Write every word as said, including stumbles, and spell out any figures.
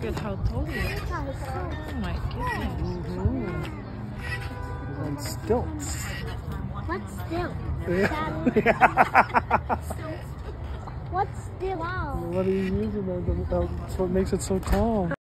at how tall he is. Oh my goodness. Mm-hmm. On stilts. What's stilts? Yeah. What's stilts? Wow. What are you using? That's what makes it so tall.